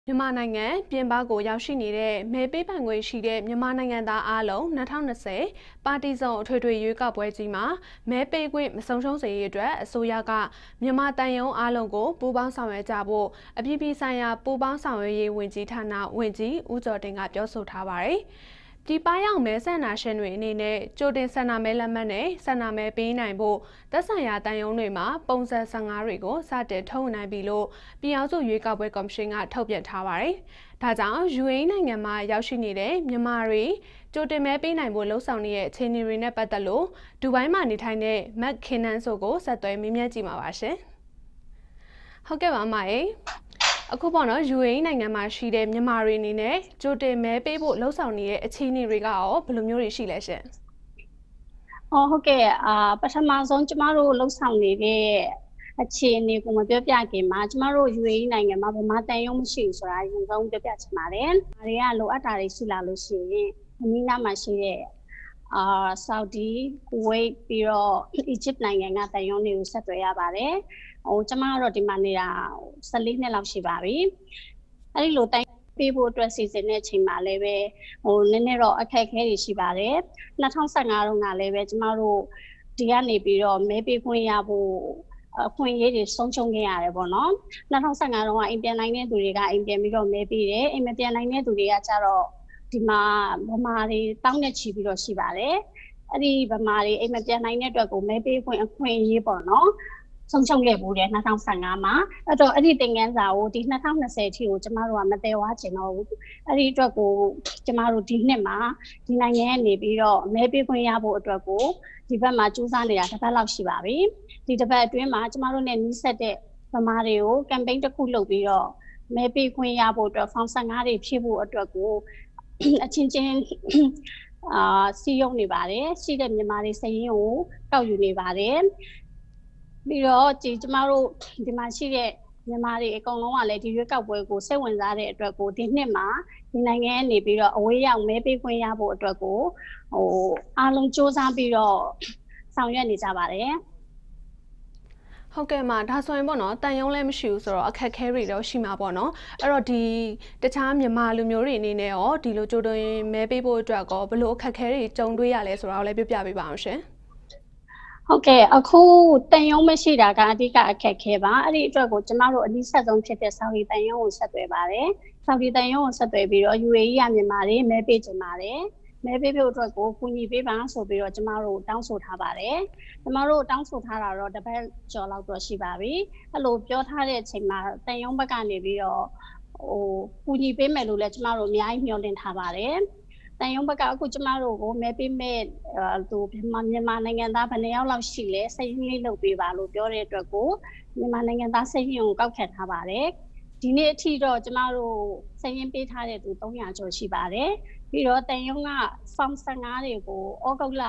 မြန်မာနိုင်ငံပြင်ပကိုရောက်ရှိနေတဲ့မဲပေးပိုင်ခွင့်ရှိတဲ့မြန်မာနိုင်ငံသားအားလုံး2020ပါတီစုံအထွေထွေရွေးကောက်ပွဲကြီးမှာမဲပေးခွင့်မဆုံးရှုံးစေရေးအတွက်အစိုးရကမြန်မာတန်ယုံအားလုံးကိုပူးပေါင်းဆောင်ရွက်ကြဖို့အပြည်ပြည်ဆိုင်ရာပူးပေါင်းဆောင်ရွက်ရေးဝန်ကြီးဌာနဝန်ကြီးဦးကျော်တင်ကပြောဆိုထားပါတယ်။ဒီပရောက်မဲဆန္ဒရှင်တွေအနေနဲ့ကြိုတင်ဆန္ဒမဲလက်မှတ်နဲ့ဆန္ဒမဲပေးနိုင်ဖို့သက်ဆိုင်ရာတန်ယုံတွေမှာပုံစံ15တွေကိုစတင်ထုတ်နိုင်ပြီလို့ပြည်အောင်စုရွေးကောက်ပွဲကော်မရှင်ကထုတ်ပြန်ထားပါတယ်။ဒါကြောင့် UAE နိုင်ငံမှာရောက်ရှိနေတဲ့မြန်မာတွေကြိုတင်မဲပေးနိုင်ဖို့လှုံ့ဆော်နေတဲ့အခြေအနေတွေနဲ့ပတ်သက်လို့ဒူဘိုင်းမှာနေထိုင်တဲ့မက်ခင်နန်းဆိုကိုဆက်သွယ်မေးမြန်းကြည့်မှာပါရှင်။ဟုတ်ကဲ့ပါမအေးအခုပေါ့နော် UAE နိုင်ငံမှာရှိတဲ့မြန်မာတွေအနေနဲ့ကြိုတင်မဲပေးဖို့လှုံ့ဆော်နေတဲ့အခြေအနေတွေကရောဘယ်လိုမျိုးတွေရှိလဲရှင်။ဟုတ်ကဲ့ပထမဆုံးကျမတို့လှုံ့ဆော်နေတဲ့အခြေအနေကိုမပြောပြခင်မှာကျမတို့ UAE နိုင်ငံမှာဗမာတန်ယုံမရှိဘူးဆိုတာအရင်ဆုံးပြောပြချင်ပါတယ်။ဒါတွေကလိုအပ်တာတွေရှိလာလို့ရှိရင်အနည်းနာမှာရှိတဲ့ဆော်ဒီ၊ကူဝိတ်ပြီးတော့အီဂျစ်နိုင်ငံကတန်ယုံတွေကိုဆက်သွယ်ရပါတယ်။ကျမကတော့ဒီမှာနေတာ14နှစ်လောက်ရှိပါပြီ။အဲဒီလိုတန်ပေးဖို့အတွက်စီစဉ်တဲ့အချိန်မှာလည်းပဲနည်းနည်းတော့အခက်အခဲတွေရှိပါတယ်။2015တုန်းကလည်းပဲကျမတို့ဒီကနေပြီးတော့မဲပေးခွင့်ရဖို့အခွင့်အရေးတွေဆုံးရှုံးခဲ့ရတယ်ပေါ့နော်2015တုန်းကအိမ်ပြန်နိုင်တဲ့သူတွေကအိမ်ပြန်ပြီးတော့မဲပေးတယ်အိမ်မပြန်နိုင်တဲ့သူတွေကကျတော့ဒီမှာဗမာတွေတောင်းနေချီပြီးတော့ရှိပါတယ်အဲ့ဒီဗမာတွေအိမ်မပြန်နိုင်တဲ့အတွက်ကိုမဲပေးခွင့်အခွင့်အရေးပေါ့နော်ဆုံးရှုံးခဲ့ဘူးတယ်2015မှာအဲ့တော့အဲ့ဒီသင်ခန်းစာကိုဒီ2020အထိကိုကျမတို့ကမတည်ဝါချင်တော့ဘူးအဲ့ဒီအတွက်ကိုကျမတို့ဒီနှစ်မှာဒီနိုင်ငံကနေပြီးတော့မဲပေးခွင့်ရဖို့အတွက်ကိုဒီဘက်မှာစူးစမ်းနေတာတစ်ပတ်လောက်ရှိပါပြီဒီတစ်ပတ်အတွင်းမှာကျမတို့နဲ့နှိစက်တဲ့ဗမာတွေကို campaign တစ်ခုလုပ်ပြီးတော့မဲပေးခွင့်ရဖို့အတွက် form 15တွေဖြည့်ဖို့အတွက်ကိုအချင်းချင်းစီယုံနေပါတယ်ရှိတဲ့မြန်မာတွေစရင်ကိုတောက်ယူနေပါတယ်ပြီးတော့ကျမတို့ဒီမှာရှိတဲ့မြန်မာတွေအကုန်လုံးကလည်းဒီရွေးကောက်ပွဲကိုစိတ်ဝင်စားတဲ့အတွက်ကိုဒီနှစ်မှာဒီနိုင်ငံကနေပြီးတော့အဝေးရောက်မဲပေးခွင့်ရဖို့အတွက်ကိုအားလုံးစူးစမ်းပြီးတော့ဆောင်ရွက်နေကြပါတယ်ဟုတ်ကဲ့မှာဒါဆိုရင်ပေါ့နော်တန်ယုံလည်းမရှိဘူးဆိုတော့အခက်ခဲတွေတော့ရှိမှာပေါ့နော်အဲ့တော့ဒီတခြားမြန်မာလူမျိုးတွေအနေနဲ့ရောဒီလိုကြိုတင်မဲပေးဖို့အတွက်ကောဘယ်လိုအခက်ခဲတွေကြုံတွေ့ရလဲဆိုတာကိုလည်းပြပြပေးပါအောင်ရှင်ဟုတ်ကဲ့အခုတန်ယုံမရှိတာကအဓိကအခက်ခဲပါအဲ့ဒီအတွက်ကိုကျမတို့အနည်းဆက်ဆုံးဖြစ်တဲ့ဆော်ဒီတန်ယုံကိုဆက်သွယ်ပါတယ်ဆော်ဒီတန်ယုံကိုဆက်သွယ်ပြီးတော့ UAE ရမြန်မာတွေမဲပေးကြပါတယ်မဲပေးဖို့အတွက်ကိုကူညီပေးပါဆိုပြီးတော့ကျမတို့တောင်းဆိုထားပါတယ်ကျမတို့တောင်းဆိုထားတာတော့တစ်ပတ်ကျော်လောက်တော့ရှိပါပြီအဲ့လိုပြောထားတဲ့အချိန်မှာတန်ယုံဘက်ကနေပြီးတော့ကူညီပေးမယ်လို့လည်းကျမတို့အများကြီးမျှော်လင့်ထားပါတယ်တန်ယုံဘက်ကအခုကျမတို့ကိုမဲပေးမဲ့မြန်မာနိုင်ငံသားဘယ်နှယောက်လောက်ရှိလဲစိတ်ရင်းလေးလုပ်ပေးပါလို့ပြောတဲ့အတွက်ကိုမြန်မာနိုင်ငံသားစိတ်ရင်းကိုကောက်ခတ်ထားပါတယ်ဒီနေ့အထိတော့ကျမတို့စိတ်ရင်းပေးထားတဲ့သူ300ကျော်ရှိပါတယ်ပြီးတော့တန်ယုံက form 15တွေကိုဩဂုတ်လ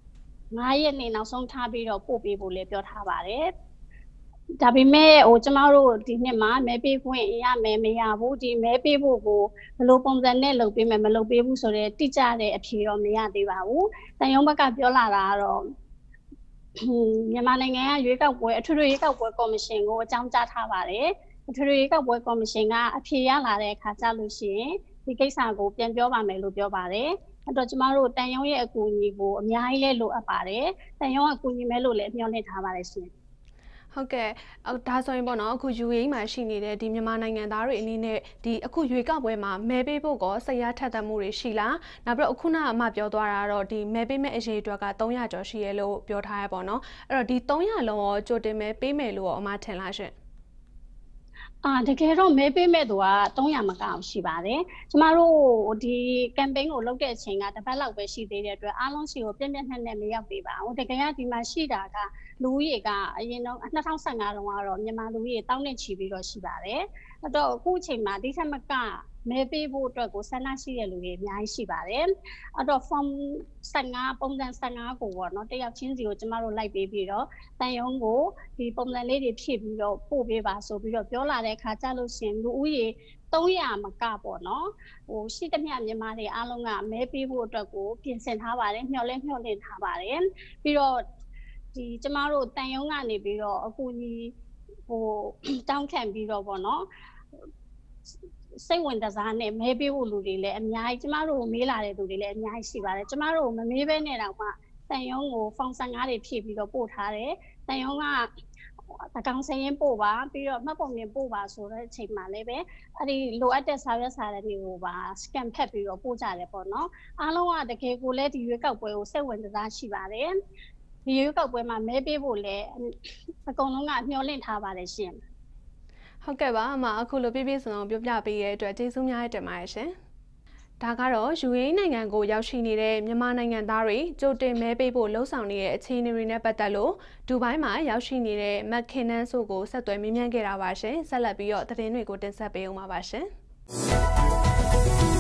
9ရက်နေ့နောက်ဆုံးထားပြီးတော့ပို့ပေးဖို့လည်းပြောထားပါတယ်ဒါပေမဲ့ကျမတို့ဒီနှစ်မှာမဲပေးခွင့်ရမယ်မရဘူးဒီမဲပေးဖို့ကိုဘယ်လိုပုံစံနဲ့လုပ်ပေးမယ်မလုပ်ပေးဘူးဆိုတော့တိကျတဲ့အဖြေတော့မရသေးပါဘူးတန်ယုံဘက်ကပြောလာတာကတော့မြန်မာနိုင်ငံကရွေးကောက်ပွဲအထွေထွေရွေးကောက်ပွဲကော်မရှင်ကိုအကြောင်းကြားထားပါတယ်အထွေထွေရွေးကောက်ပွဲကော်မရှင်ကအဖြေရလာတဲ့အခါကျလို့ရှိရင်ဒီကိစ္စကိုပြန်ပြောပါမယ်လို့ပြောပါတယ်အဲ့တော့ကျမတို့တန်ယုံရဲ့အကူအညီကိုအများကြီးလည်းလိုအပ်ပါတယ်တန်ယုံကအကူအညီမဲလို့လည်းမျှော်လင့်ထားပါတယ်ရှင်ဟုတ်ကဲ့ဒါဆိုရင်ပေါ့နော်အခု UAE မှာရှိနေတဲ့ဒီမြန်မာနိုင်ငံသားတွေအနေနဲ့ဒီအခုရွေးကောက်ပွဲမှာမဲပေးဖို့ကောစိတ်ရထက်သန်မှုတွေရှိလားနောက်ပြီးတော့အခုနကအမှပြောသွားတာတော့ဒီမဲပေးမဲ့အရေးအတွက်က300ကျော်ရှိရလို့ပြောထားရပေါ့နော်အဲ့တော့ဒီ300လုံးရောကြိုတင်မဲပေးမယ်လို့ရောအမှထင်လားရှင်တကယ်တော့မဲပေးမဲ့သူက300မကအောင်ရှိပါတယ်ကျမတို့ဒီ campaign ကိုလုပ်တဲ့အချိန်ကတစ်ပတ်လောက်ပဲရှိသေးတဲ့အတွက်အားလုံးစီကိုပြည့်ပြည့်နှက်နှက်မရောက်သေးပါဘူးတကယ်ကဒီမှာရှိတာကလူဦးရေကအရင်တော့2015တုန်းကတော့မြန်မာလူဦးရေတောင်းနေချီပြီးတော့ရှိပါတယ်အဲ့တော့အခုအချိန်မှာဒီထက်မကမဲပေးဖို့အတွက်ကိုဆန္ဒရှိတဲ့လူတွေအများကြီးရှိပါတယ်အဲ့တော့ form 15ပုံစံ15ကိုပေါ့နော်တယောက်ချင်းစီကိုကျမတို့လိုက်ပေးပြီးတော့တန်ယုံကိုဒီပုံစံလေးတွေဖြည့်ပြီးတော့ပို့ပေးပါဆိုပြီးတော့ပြောလာတဲ့အခါကျလို့ရှင်လူဦးရေ300မကပေါ့နော်ရှိသမျှမြန်မာတွေအားလုံးကမဲပေးဖို့အတွက်ကိုပြင်ဆင်ထားပါတယ်မျှော်လင့်ထားပါတယ်ပြီးတော့ဒီကျမတို့တန်ယုံကနေပြီးတော့အကူအညီတောင်းခံပြီးတော့ပေါ့နော်စိတ်ဝင်တစားနဲ့မဲပေးဖို့လူတွေလည်းအများကြီးကျမတို့ကိုမေးလာတဲ့လူတွေလည်းအများကြီးရှိပါတယ်ကျမတို့မမေးဘဲနဲ့တော့မှတန်ရုံးကိုဖောင်ဆန်ကားတွေဖြည့်ပြီးတော့ပို့ထားတယ်တန်ရုံးကတကောင်စရင်ပို့ပါပြီးတော့မှတ်ပုံတင်ပို့ပါဆိုတဲ့အချိန်မှာလည်းပဲအဲ့ဒီလိုအပ်တဲ့စာရွက်စာတမ်းတွေကိုပါ scan ဖက်ပြီးတော့ပို့ကြတယ်ပေါ့နော်အားလုံးကတကယ်ကိုလည်းဒီရွေးကောက်ပွဲကိုစိတ်ဝင်စားရှိပါတယ်ဒီရွေးကောက်ပွဲမှာမဲပေးဖို့လည်းအကုန်လုံးကမျှော်လင့်ထားပါတယ်ရှင်ဟုတ်ကဲ့ပါအမအခုလိုပြည့်ပြည့်စုံစုံပြောပြပေးရတဲ့အတွက်ကျေးဇူးများတင်ပါတယ်ရှင်ဒါကတော့ UAE နိုင်ငံကိုရောက်ရှိနေတဲ့မြန်မာနိုင်ငံသားတွေကြိုတင်မဲပေးဖို့လှုံ့ဆော်နေတဲ့အခြေအနေတွေနဲ့ပတ်သက်လို့ဒူဘိုင်းမှာရောက်ရှိနေတဲ့မက်ခင်နန်းဆိုကိုဆက်သွယ်မေးမြန်းခဲ့တာပါရှင်ဆက်လက်ပြီးတော့သတင်းတွေကိုတင်ဆက်ပေးအောင်ပါရှင်